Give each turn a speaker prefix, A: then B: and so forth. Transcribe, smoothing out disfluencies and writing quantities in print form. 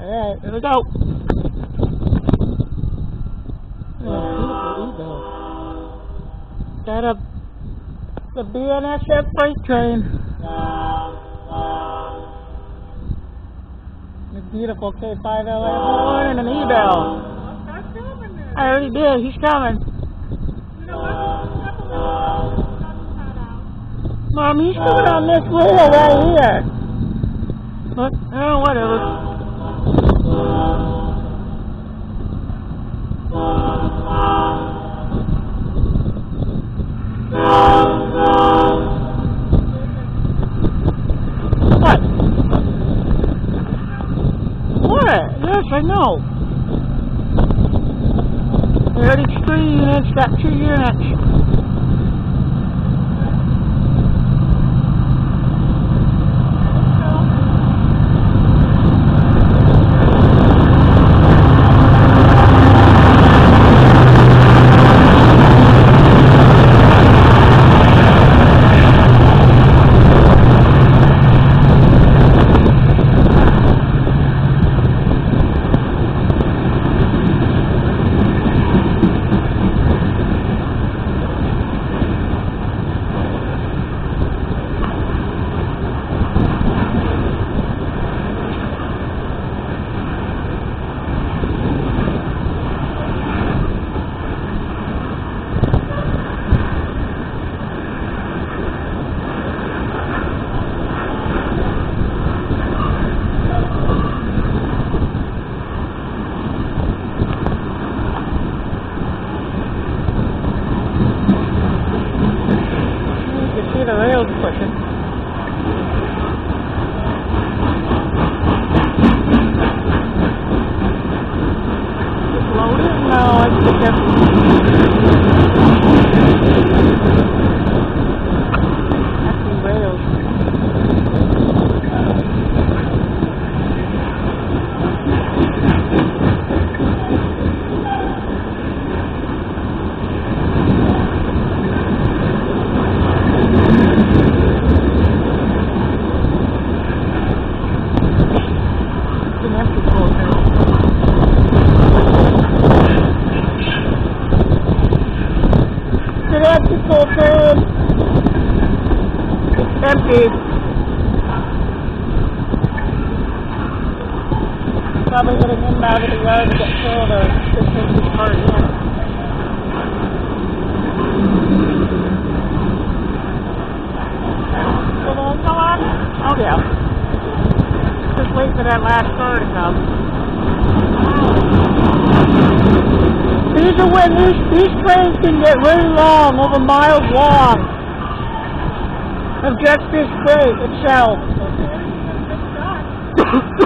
A: Alright, here we go. Got the BNSF freight train. The beautiful K5LA and an E-bell. I already did. He's coming. Mom, he's coming on this rail right here. But, oh, whatever. What? What? Yes, I know. Heritage 3 units, got 2 units. The rails pushing. Just load it? No, it's the difference. That's the rails. Full train. It's empty. Probably getting him out of the yard to get filled or just take his cart in. Did it go on? Oh yeah. Just wait for that last car to come. These are when these trains can get really long, over miles long, of just this freight itself.